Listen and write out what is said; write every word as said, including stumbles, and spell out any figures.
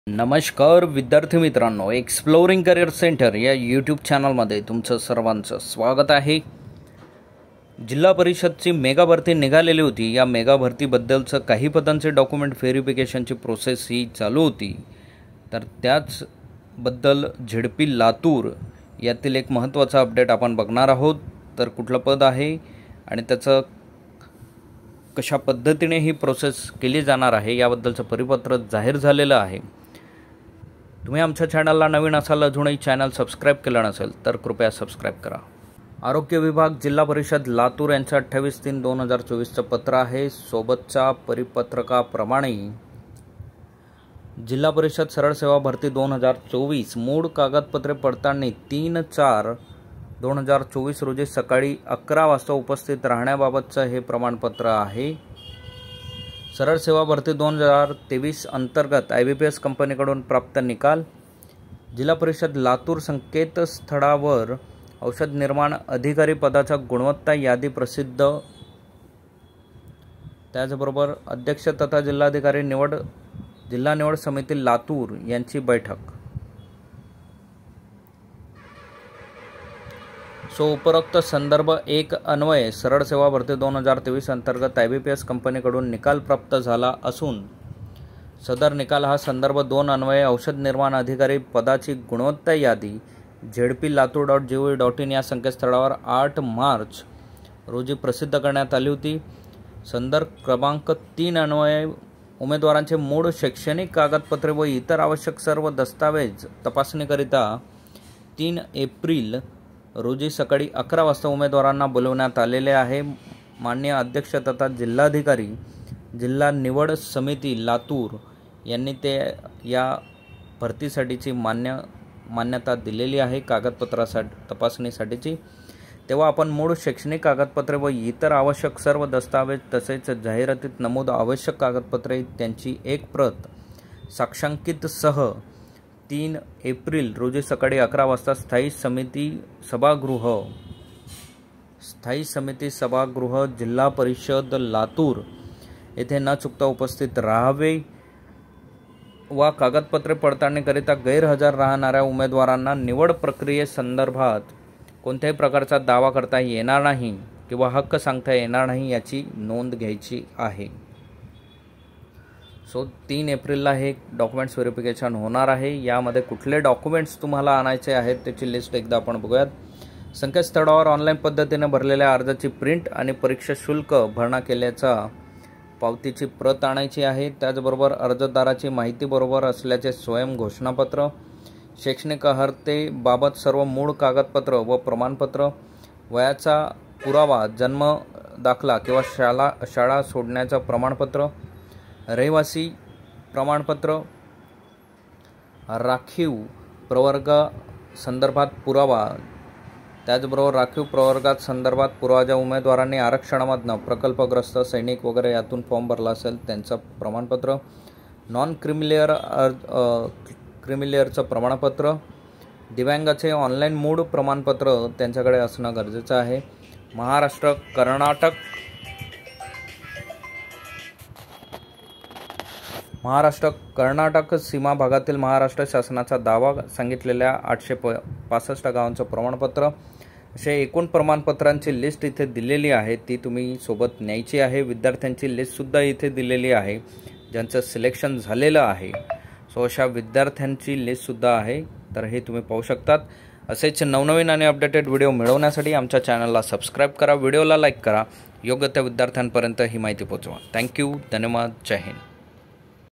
नमस्कार विद्यार्थी मित्रांनो, एक्सप्लोरिंग करिअर सेंटर या यूट्यूब चॅनलमध्ये तुमचं सर्वांचं स्वागत आहे। जिल्हा परिषदची मेगा भरती निघालेली होती। या मेगा भरतीबद्दलचं काही पदांचे डॉक्युमेंट व्हेरिफिकेशनची प्रोसेस ही चालू होती। तर त्याचबद्दल झेडपी लातूर यातील एक महत्त्वाचा अपडेट आपण बघणार आहोत। तर कुठलं पद आहे आणि त्याचं कशा पद्धतीने ही प्रोसेस केली जाणार आहे याबद्दलचं परिपत्र जाहीर झालेलं आहे। तुम्ही आमच्या चॅनलला नवीन असाल, अजूनही चॅनल सबस्क्राईब केलं नसेल तर कृपया सबस्क्राईब करा। आरोग्य विभाग जिल्हा परिषद लातूर यांचं अठ्ठावीस तीन दोन हजार चोवीसचं पत्र आहे। सोबतच्या परिपत्रकाप्रमाणे जिल्हा परिषद सरळ सेवा भरती दोन हजार चोवीस मूळ कागदपत्रे पडताळणी तीन चार दोन हजार चोवीस रोजी सकाळी अकरा वाजता उपस्थित राहण्याबाबतचं हे प्रमाणपत्र आहे। सरळ सेवा भरती दोन हजार तेवीस अंतर्गत आय बी पी एस कंपनीकडून प्राप्त निकाल। जिल्हा परिषद लातूर संकेतस्थळावर औषध निर्माण अधिकारी पदाचा गुणवत्ता यादी प्रसिद्ध। त्याचबरोबर अध्यक्ष तथा जिल्हाधिकारी निवड जिल्हा निवड समिती लातूर यांची बैठक। सो उपरोक्त संदर्भ एक अन्वये सरळ सेवा भरती दोन हजार तेवीस अंतर्गत आय बी पी एस कंपनीकडून निकाल प्राप्त झाला असून सदर निकाल हा संदर्भ दोन अन्वये औषध निर्माण अधिकारी पदाची गुणवत्ता यादी ZP Latur dot G O V dot in या संकेतस्थळावर आठ मार्च रोजी प्रसिद्ध करण्यात आली होती। संदर्भ क्रमांक तीन अन्वये उमेदवारांचे मूळ शैक्षणिक कागदपत्रे व इतर आवश्यक सर्व दस्तावेज तपासणीकरिता तीन एप्रिल रोजी सकाळी अकरा वाजता उमेदवारांना बोलवण्यात आलेले आहे। माननीय अध्यक्ष तथा जिल्हाधिकारी जिल्हा निवड समिती लातूर यांनी ते या भरतीसाठीची मान्य मान्यता दिलेली आहे कागदपत्रासाठी तपासणीसाठीची। तेव्हा आपण मूळ शैक्षणिक कागदपत्रे व इतर आवश्यक सर्व दस्तावेज तसेच जाहिरातीत नमूद आवश्यक कागदपत्रे त्यांची एक प्रत साक्षांकित सह तीन एप्रिल रोजी सकाळी अकरा वाजता स्थायी समिती सभागृह स्थायी समिती सभागृह जिल्हा परिषद लातूर येथे न चुकता उपस्थित राहावे व कागदपत्रे पडताळणीकरिता गैरहजर राहणाऱ्या उमेदवारांना निवड प्रक्रियेसंदर्भात कोणत्याही प्रकारचा दावा करता येणार नाही किंवा हक्क सांगता येणार नाही याची नोंद घ्यायची आहे। सो तीन एप्रिलला हे डॉक्युमेंट्स व्हेरिफिकेशन होणार आहे। यामध्ये कुठले डॉक्युमेंट्स तुम्हाला आणायचे आहेत त्याची लिस्ट एकदा आपण बघूयात। संकेतस्थळावर ऑनलाईन पद्धतीने भरलेल्या अर्जाची प्रिंट आणि परीक्षा शुल्क भरणा केल्याचा पावतीची प्रत आणायची आहे। त्याचबरोबर अर्जदाराची माहिती बरोबर असल्याचे स्वयं घोषणापत्र, शैक्षणिक अर्हतेबाबत सर्व मूळ कागदपत्र व प्रमाणपत्र, वयाचा पुरावा, जन्म दाखला किंवा शाळा शाळा सोडण्याचं प्रमाणपत्र, रहिवासी प्रमाणपत्र, राखीव प्रवर्ग संदर्भात पुरावा, त्याचबरोबर राखीव प्रवर्गात संदर्भात पुरावा ज्या उमेदवारांनी आरक्षणामधनं प्रकल्पग्रस्त सैनिक वगैरे यातून फॉर्म भरला असेल त्यांचं प्रमाणपत्र, नॉन क्रिमिलेअर क्रिमिलेअरचं प्रमाणपत्र, दिव्यांगाचे ऑनलाईन मूळ प्रमाणपत्र त्यांच्याकडे असणं गरजेचं आहे। महाराष्ट्र कर्नाटक महाराष्ट्र कर्नाटक सीमा भागातील महाराष्ट्र शासनाचा दावा सांगितलेल्या आठशे प पासष्ट गावांचं प्रमाणपत्र असे एकूण प्रमाणपत्रांची लिस्ट इथे दिलेली आहे, ती तुम्ही सोबत न्यायची आहे। विद्यार्थ्यांची लिस्टसुद्धा इथे दिलेली आहे ज्यांचं सिलेक्शन झालेलं आहे। सो अशा विद्यार्थ्यांची लिस्टसुद्धा आहे, तर हे तुम्ही पाहू शकतात। असेच नवनवीन आणि अपडेटेड व्हिडिओ मिळवण्यासाठी आमच्या चॅनलला सबस्क्राईब करा, व्हिडिओला लाईक करा, योग्य त्या विद्यार्थ्यांपर्यंत ही माहिती पोहोचवा। थँक्यू, धन्यवाद, जय हिंद।